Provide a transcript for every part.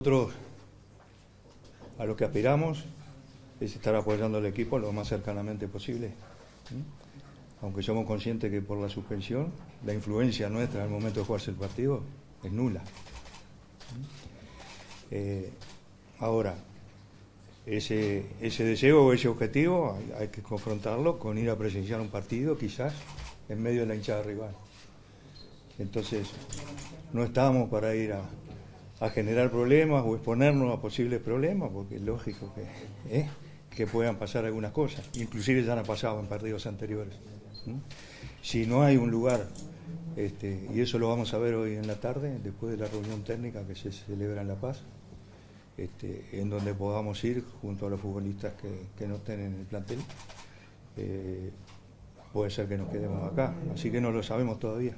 Nosotros a lo que aspiramos es estar apoyando al equipo lo más cercanamente posible, aunque somos conscientes que por la suspensión la influencia nuestra al momento de jugarse el partido es nula. Ahora, ese deseo o ese objetivo hay que confrontarlo con ir a presenciar un partido quizás en medio de la hinchada rival. Entonces, no estamos para ir a generar problemas o exponernos a posibles problemas, porque es lógico que puedan pasar algunas cosas, inclusive ya han pasado en partidos anteriores. Si no hay un lugar, y eso lo vamos a ver hoy en la tarde, después de la reunión técnica que se celebra en La Paz, en donde podamos ir junto a los futbolistas que no estén en el plantel, puede ser que nos quedemos acá, así que no lo sabemos todavía.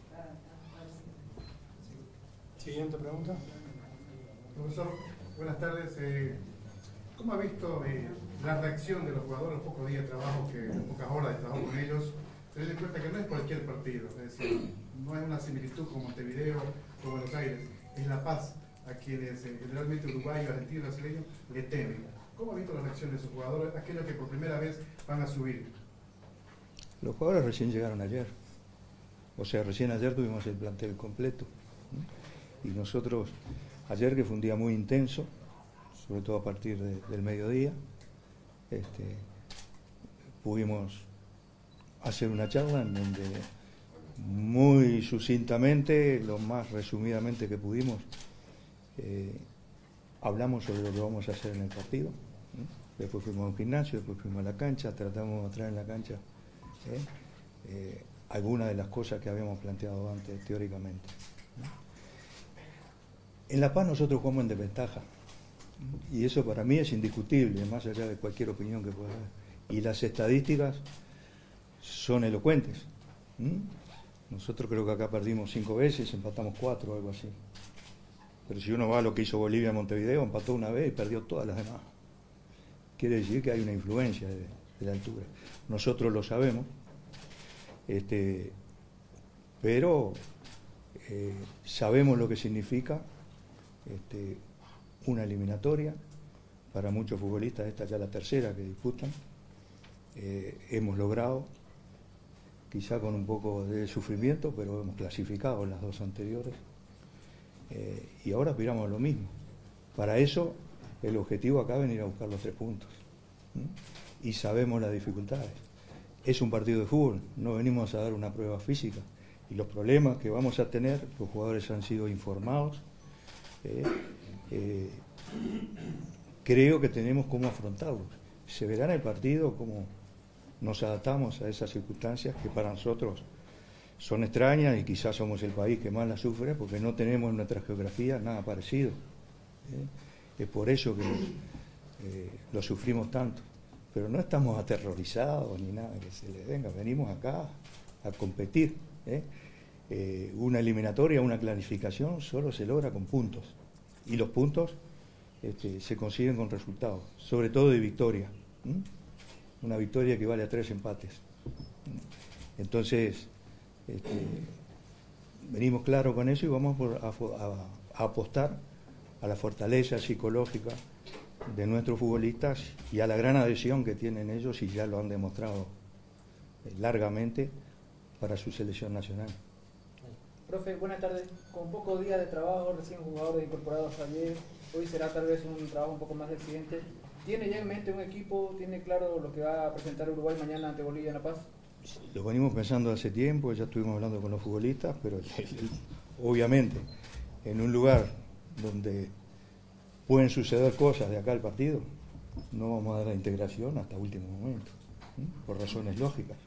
Siguiente pregunta. Profesor, buenas tardes. ¿Cómo ha visto la reacción de los jugadores, los pocos días de trabajo, pocas horas de trabajo con ellos, teniendo en cuenta que no es cualquier partido? Es decir, no es una similitud con Montevideo o Buenos Aires, es La Paz, a quienes generalmente uruguayos, argentinos, brasileños le temen. ¿Cómo ha visto la reacción de sus jugadores, aquellos que por primera vez van a subir? Los jugadores recién llegaron ayer, o sea, recién ayer tuvimos el plantel completo. Y nosotros, ayer que fue un día muy intenso, sobre todo a partir del mediodía, pudimos hacer una charla en donde muy sucintamente, lo más resumidamente que pudimos, hablamos sobre lo que vamos a hacer en el partido. Después fuimos a un gimnasio, después fuimos a la cancha, tratamos de traer en la cancha algunas de las cosas que habíamos planteado antes teóricamente. En La Paz nosotros jugamos en desventaja, y eso para mí es indiscutible, más allá de cualquier opinión que pueda haber. Y las estadísticas son elocuentes. Nosotros creo que acá perdimos 5 veces, empatamos 4 o algo así. Pero si uno va a lo que hizo Bolivia en Montevideo, empató una vez y perdió todas las demás. Quiere decir que hay una influencia de la altura. Nosotros lo sabemos, pero sabemos lo que significa una eliminatoria. Para muchos futbolistas esta ya es la tercera que disputan. Hemos logrado, quizá con un poco de sufrimiento, pero hemos clasificado en las 2 anteriores, y ahora aspiramos a lo mismo. Para eso el objetivo acá es venir a buscar los 3 puntos, y sabemos las dificultades. Es un partido de fútbol, no venimos a dar una prueba física, y los problemas que vamos a tener, los jugadores han sido informados. Creo que tenemos cómo afrontarlos. Se verá en el partido cómo nos adaptamos a esas circunstancias que para nosotros son extrañas, y quizás somos el país que más las sufre porque no tenemos en nuestra geografía nada parecido. Es por eso que lo sufrimos tanto, pero no estamos aterrorizados ni nada que se les venga. Venimos acá a competir. Una eliminatoria, una clasificación solo se logra con puntos, y los puntos se consiguen con resultados, sobre todo de victoria. Una victoria equivale a 3 empates. Entonces venimos claro con eso, y vamos a apostar a la fortaleza psicológica de nuestros futbolistas y a la gran adhesión que tienen ellos, y ya lo han demostrado largamente, para su selección nacional. Profe, buenas tardes. Con pocos días de trabajo, recién jugadores incorporados ayer, hoy será tal vez un trabajo un poco más exigente. ¿Tiene ya en mente un equipo? ¿Tiene claro lo que va a presentar Uruguay mañana ante Bolivia en La Paz? Lo venimos pensando hace tiempo, ya estuvimos hablando con los futbolistas, pero obviamente en un lugar donde pueden suceder cosas de acá al partido, no vamos a dar la integración hasta último momento, por razones lógicas.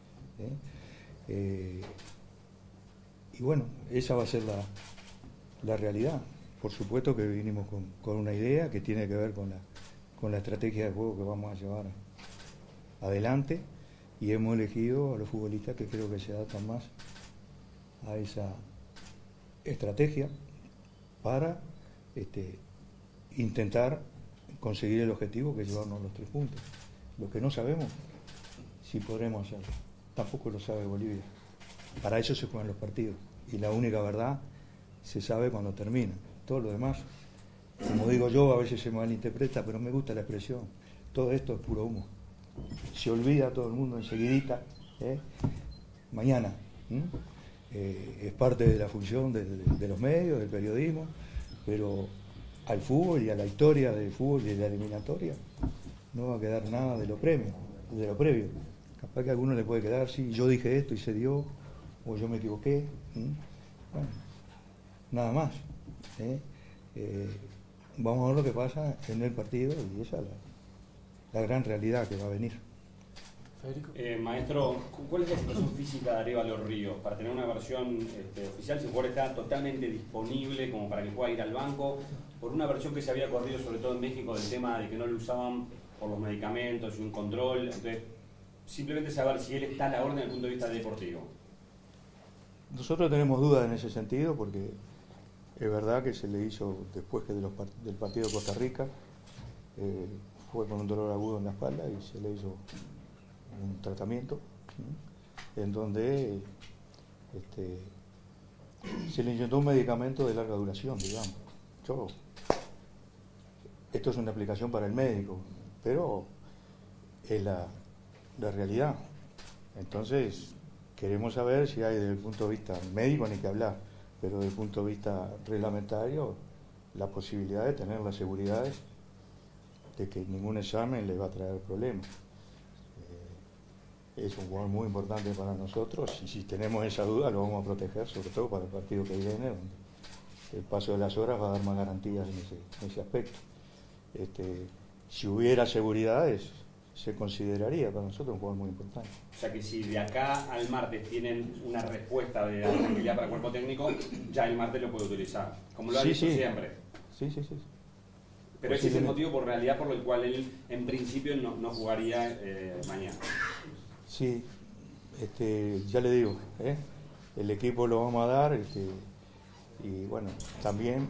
Y bueno, esa va a ser la realidad. Por supuesto que vinimos con una idea que tiene que ver con la estrategia de juego que vamos a llevar adelante, y hemos elegido a los futbolistas que creo que se adaptan más a esa estrategia para intentar conseguir el objetivo, que es llevarnos los 3 puntos. Lo que no sabemos si podremos hacerlo, tampoco lo sabe Bolivia. Para eso se juegan los partidos, y la única verdad se sabe cuando termina. Todo lo demás como digo yo, a veces se malinterpreta, pero me gusta la expresión. Todo esto es puro humo. Se olvida todo el mundo enseguidita. Mañana. Es parte de la función de los medios, del periodismo, pero al fútbol y a la historia del fútbol y de la eliminatoria no va a quedar nada de lo previo. Capaz que a alguno le puede quedar, sí, yo dije esto y se dio, o yo me equivoqué. Bueno, nada más. Vamos a ver lo que pasa en el partido y esa es la gran realidad que va a venir. Maestro, ¿cuál es la situación física de Arévalo Ríos? Para tener una versión oficial, si el jugador está totalmente disponible como para que pueda ir al banco, por una versión que se había corrido sobre todo en México del tema de que no lo usaban por los medicamentos y un control. Entonces, simplemente saber si él está a la orden desde el punto de vista deportivo. Nosotros tenemos dudas en ese sentido porque es verdad que se le hizo después que del partido de Costa Rica, fue con un dolor agudo en la espalda y se le hizo un tratamiento en donde se le inyectó un medicamento de larga duración, digamos. Esto es una aplicación para el médico, pero es la realidad. Entonces, queremos saber si hay desde el punto de vista médico, ni que hablar, pero desde el punto de vista reglamentario, la posibilidad de tener las seguridades de que ningún examen le va a traer problemas. Es un jugador muy importante para nosotros y si tenemos esa duda lo vamos a proteger, sobre todo para el partido que viene, donde el paso de las horas va a dar más garantías en ese aspecto. Si hubiera seguridades, se consideraría para nosotros un jugador muy importante. O sea que si de acá al martes tienen una respuesta de la tranquilidad para el cuerpo técnico, ya el martes lo puede utilizar, como lo ha dicho siempre. Sí. Pero ese es el motivo por realidad por el cual él en principio no jugaría mañana. Sí, ya le digo, el equipo lo vamos a dar y bueno, también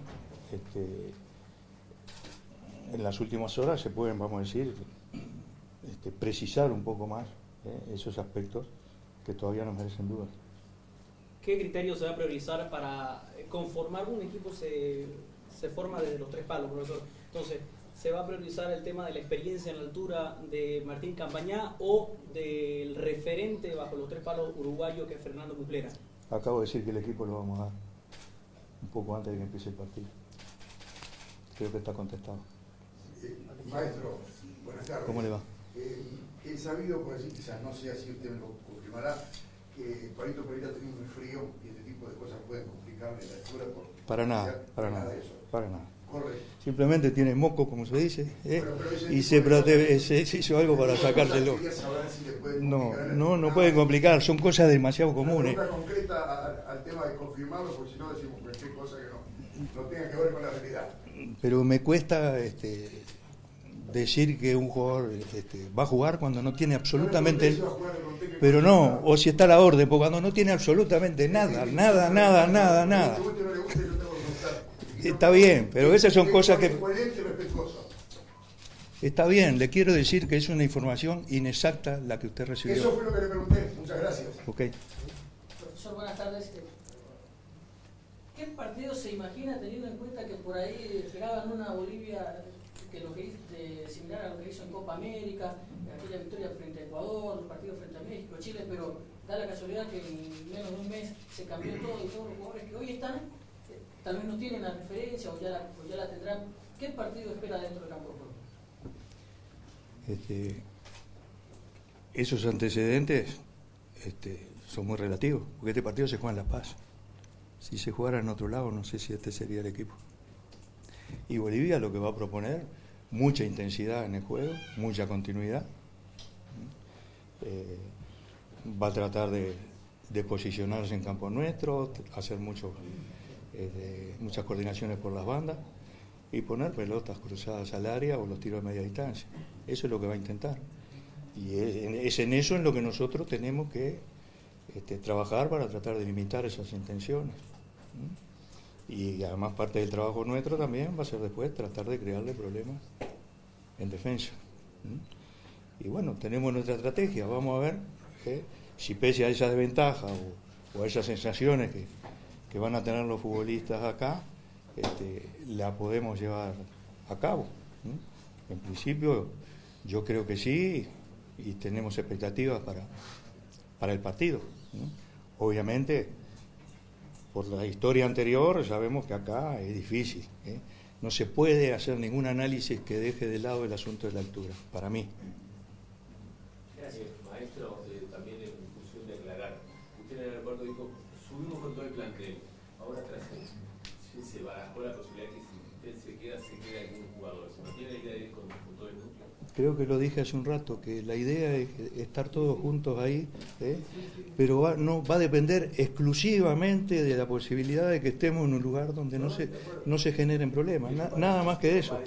en las últimas horas se pueden, vamos a decir, precisar un poco más esos aspectos que todavía nos merecen dudas. ¿Qué criterio se va a priorizar para conformar un equipo? Se forma desde los tres palos, profesor. Entonces, ¿se va a priorizar el tema de la experiencia en la altura de Martín Campañá o del referente bajo los tres palos uruguayo que es Fernando Muslera? Acabo de decir que el equipo lo vamos a dar un poco antes de que empiece el partido. Creo que está contestado. Maestro, buenas tardes. ¿Cómo le va? He sabido, por decir, quizás no sé si usted me lo confirmará, que Palito Pereira ha tenido muy frío y este tipo de cosas pueden complicarle la altura. Para nada. Correcto. Simplemente tiene moco, como se dice, pero y se protege, se hizo algo para sacárselo. No pueden complicar, son cosas demasiado comunes. Una pregunta concreta al tema de confirmarlo, porque si no decimos cualquier cosa que no tenga que ver con la realidad. Pero me cuesta decir que un jugador va a jugar cuando no tiene absolutamente... Pero no, o si está a la orden, porque cuando no tiene absolutamente nada. Está bien, pero esas son cosas que... Está bien, le quiero decir que es una información inexacta la que usted recibió. Eso fue lo que le pregunté, muchas gracias. Ok. Profesor, buenas tardes. ¿Qué partido se imagina teniendo en cuenta que por ahí esperaban una Bolivia similar a lo que hizo en Copa América, aquella victoria frente a Ecuador, los partidos frente a México, Chile, pero da la casualidad que en menos de un mes se cambió todo y todos los jugadores que hoy están tal vez no tienen la referencia o ya la tendrán? ¿Qué partido espera dentro del campo? Esos antecedentes son muy relativos, porque este partido se juega en La Paz. Si se jugara en otro lado, no sé si este sería el equipo. Y Bolivia lo que va a proponer, mucha intensidad en el juego, mucha continuidad. Va a tratar de posicionarse en campo nuestro, hacer muchas coordinaciones por las bandas y poner pelotas cruzadas al área o los tiros de media distancia. Eso es lo que va a intentar. Y es en eso en lo que nosotros tenemos que trabajar para tratar de limitar esas intenciones. Y además parte del trabajo nuestro también va a ser después tratar de crearle problemas en defensa. Y bueno, tenemos nuestra estrategia. Vamos a ver si pese a esa desventaja o a esas sensaciones que van a tener los futbolistas acá, la podemos llevar a cabo. En principio, yo creo que sí, y tenemos expectativas para el partido. Obviamente, por la historia anterior, sabemos que acá es difícil. No se puede hacer ningún análisis que deje de lado el asunto de la altura, para mí. Gracias, maestro. También en función de aclarar, usted en el aeropuerto dijo, subimos con todo el plantel. Ahora se barajó la posibilidad que si usted se queda algún jugador. ¿No tiene la idea de ir con todo el núcleo? Creo que lo dije hace un rato, que la idea es estar todos juntos ahí, pero va a depender exclusivamente de la posibilidad de que estemos en un lugar donde no se generen problemas, nada más que eso.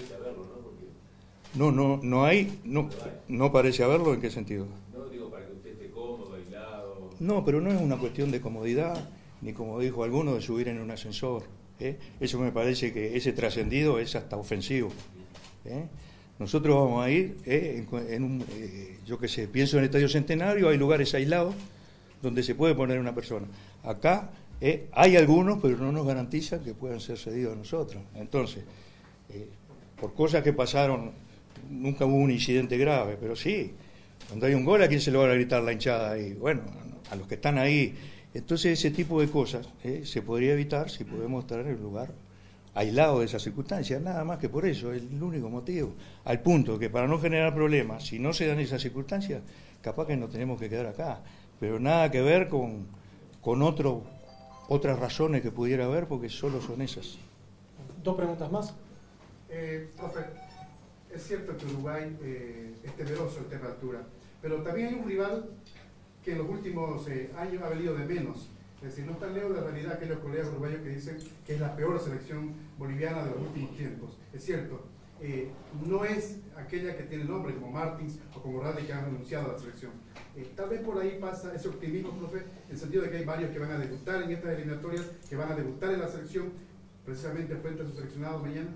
No parece haberlo. ¿En qué sentido? No, digo, para que usted esté cómodo, aislado. No, pero no es una cuestión de comodidad, ni como dijo alguno, de subir en un ascensor. Eso me parece que ese trascendido es hasta ofensivo. Nosotros vamos a ir yo qué sé, pienso en el Estadio Centenario, hay lugares aislados donde se puede poner una persona. Acá hay algunos, pero no nos garantizan que puedan ser cedidos a nosotros. Entonces, por cosas que pasaron, nunca hubo un incidente grave, pero sí, cuando hay un gol, ¿a quién se le va a gritar la hinchada ahí? Bueno, a los que están ahí. Entonces, ese tipo de cosas se podría evitar si podemos estar en un lugar aislado de esas circunstancias, nada más que por eso, es el único motivo. Al punto que para no generar problemas, si no se dan esas circunstancias, capaz que nos tenemos que quedar acá, pero nada que ver con otras razones que pudiera haber, porque solo son esas. Dos preguntas más. Profe, es cierto que Uruguay es temeroso el tema de altura, pero también hay un rival que en los últimos años ha venido de menos. Es decir, no está lejos de la realidad aquellos colegas uruguayos que dicen que es la peor selección boliviana de los últimos tiempos. Es cierto, no es aquella que tiene nombre como Martins o como Radi que han renunciado a la selección. Tal vez por ahí pasa ese optimismo, profe, en el sentido de que hay varios que van a debutar en estas eliminatorias, que van a debutar en la selección, precisamente frente a sus seleccionados mañana.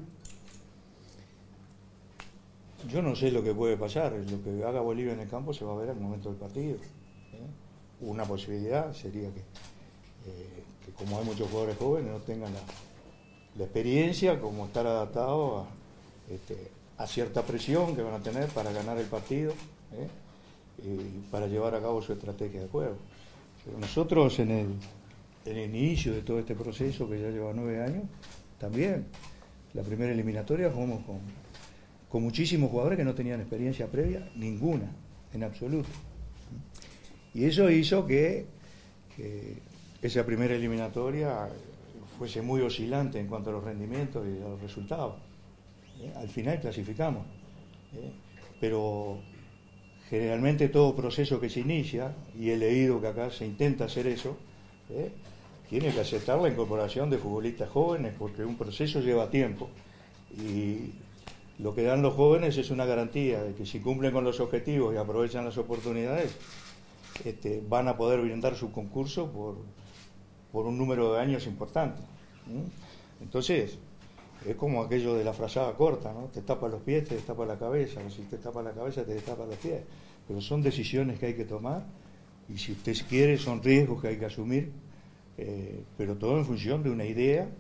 Yo no sé lo que puede pasar, lo que haga Bolivia en el campo se va a ver al momento del partido. Una posibilidad sería que como hay muchos jugadores jóvenes no tengan la experiencia como estar adaptados a cierta presión que van a tener para ganar el partido y para llevar a cabo su estrategia de juego. Pero nosotros en el inicio de todo este proceso que ya lleva 9 años, también la primera eliminatoria jugamos con muchísimos jugadores que no tenían experiencia previa, ninguna, en absoluto. Y eso hizo que esa primera eliminatoria fuese muy oscilante en cuanto a los rendimientos y a los resultados. Al final clasificamos, pero generalmente todo proceso que se inicia, y he leído que acá se intenta hacer eso, tiene que aceptar la incorporación de futbolistas jóvenes, porque un proceso lleva tiempo, y lo que dan los jóvenes es una garantía de que si cumplen con los objetivos y aprovechan las oportunidades, van a poder brindar su concurso por un número de años importante. Entonces, es como aquello de la frazada corta, ¿no? Te tapa los pies, te destapa la cabeza, o si te tapa la cabeza, te destapa los pies. Pero son decisiones que hay que tomar, y si usted quiere, son riesgos que hay que asumir, pero todo en función de una idea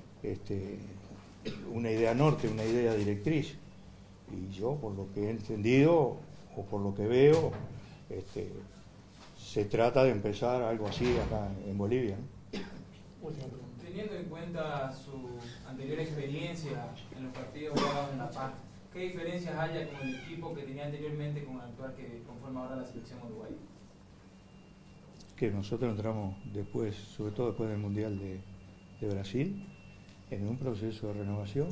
norte, una idea directriz. Y yo, por lo que he entendido, o por lo que veo, se trata de empezar algo así acá en Bolivia, ¿no? Teniendo en cuenta su anterior experiencia en los partidos jugados en La Paz, ¿qué diferencias haya con el equipo que tenía anteriormente con el actual que conforma ahora la selección uruguaya? Que nosotros entramos después, sobre todo después del Mundial de Brasil, en un proceso de renovación.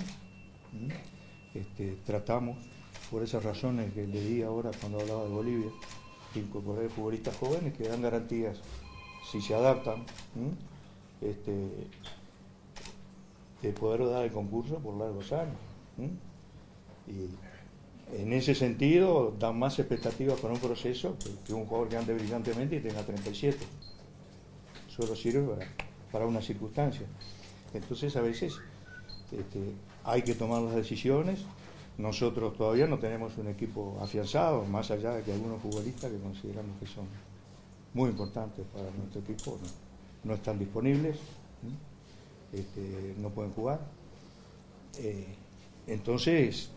Tratamos, por esas razones que le di ahora cuando hablaba de Bolivia, de incorporar futbolistas jóvenes que dan garantías, si se adaptan, de poder dar el concurso por largos años. Y en ese sentido dan más expectativas para un proceso que un jugador que ande brillantemente y tenga 37. Solo sirve para una circunstancia. Entonces a veces hay que tomar las decisiones. Nosotros todavía no tenemos un equipo afianzado, más allá de que algunos futbolistas que consideramos que son muy importantes para nuestro equipo no están disponibles, no pueden jugar. Entonces,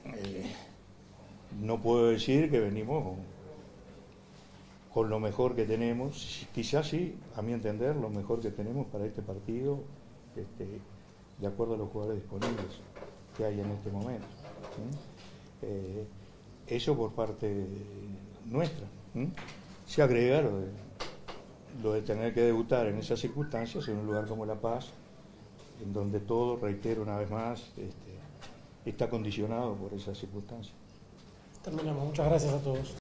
no puedo decir que venimos con lo mejor que tenemos, quizás sí, a mi entender, lo mejor que tenemos para este partido, de acuerdo a los jugadores disponibles que hay en este momento. Eso por parte nuestra. Se agrega lo de tener que debutar en esas circunstancias en un lugar como La Paz, en donde todo, reitero una vez más, está condicionado por esas circunstancias. Terminamos. Muchas gracias a todos.